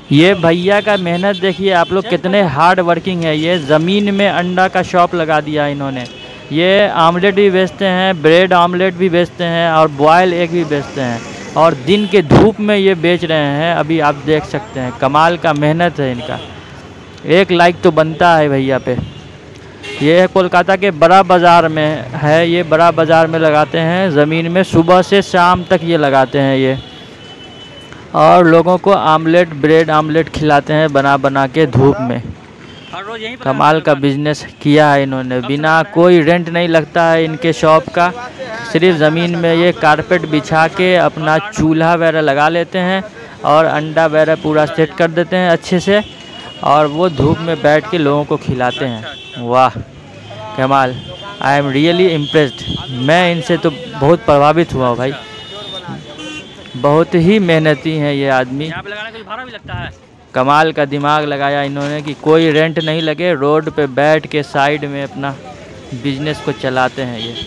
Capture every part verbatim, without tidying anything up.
ये भैया का मेहनत देखिए आप लोग, कितने हार्ड वर्किंग है। ये ज़मीन में अंडा का शॉप लगा दिया इन्होंने। ये आमलेट भी बेचते हैं, ब्रेड आमलेट भी बेचते हैं और बॉयल एग भी बेचते हैं, और दिन के धूप में ये बेच रहे हैं। अभी आप देख सकते हैं, कमाल का मेहनत है इनका। एक लाइक तो बनता है भैया पे। ये है कोलकाता के बड़ा बाज़ार में है, ये बड़ा बाज़ार में लगाते हैं ज़मीन में, सुबह से शाम तक ये लगाते हैं ये, और लोगों को आमलेट ब्रेड आमलेट खिलाते हैं बना बना के धूप में। कमाल का बिजनेस किया है इन्होंने, बिना कोई रेंट नहीं लगता है इनके शॉप का। सिर्फ ज़मीन में ये कारपेट बिछा के अपना चूल्हा वगैरह लगा लेते हैं और अंडा वगैरह पूरा सेट कर देते हैं अच्छे से, और वो धूप में बैठ के लोगों को खिलाते हैं। वाह कमाल, आई एम रियली इम्प्रेस्ड। मैं इनसे तो बहुत प्रभावित हुआ भाई, बहुत ही मेहनती हैं ये आदमी। यहाँ पे लगाने का भाड़ा भी लगता है। कमाल का दिमाग लगाया इन्होंने कि कोई रेंट नहीं लगे, रोड पे बैठ के साइड में अपना बिजनेस को चलाते हैं ये।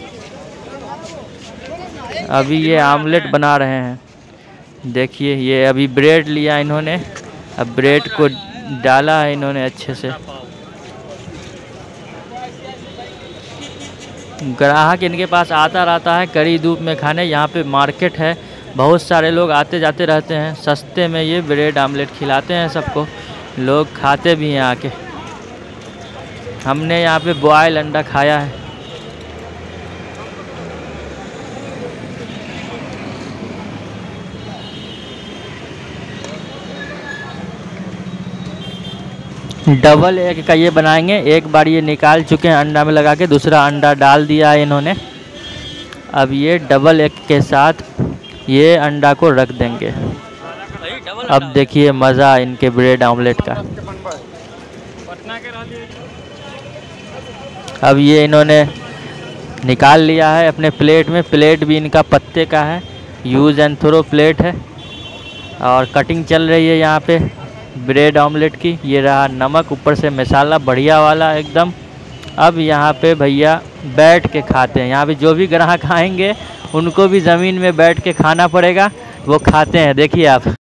अभी ये आमलेट बना रहे हैं, देखिए ये अभी ब्रेड लिया इन्होंने, अब ब्रेड को डाला है इन्होंने अच्छे से। ग्राहक इनके पास आता रहता है कड़ी धूप में खाने। यहाँ पे मार्केट है, बहुत सारे लोग आते जाते रहते हैं। सस्ते में ये ब्रेड आमलेट खिलाते हैं सबको, लोग खाते भी हैं आके। हमने यहाँ पे बॉयल अंडा खाया है। डबल एग का ये बनाएंगे। एक बार ये निकाल चुके हैं अंडा में लगा के, दूसरा अंडा डाल दिया है इन्होंने। अब ये डबल एग के साथ ये अंडा को रख देंगे। अब देखिए मज़ा इनके ब्रेड आमलेट का। अब ये इन्होंने निकाल लिया है अपने प्लेट में। प्लेट भी इनका पत्ते का है, यूज़ एंड थ्रो प्लेट है, और कटिंग चल रही है यहाँ पे ब्रेड आमलेट की। ये रहा नमक, ऊपर से मसाला बढ़िया वाला एकदम। अब यहाँ पे भैया बैठ के खाते हैं। यहाँ पे जो भी ग्राहक आएंगे उनको भी ज़मीन में बैठ के खाना पड़ेगा, वो खाते हैं। देखिए आप,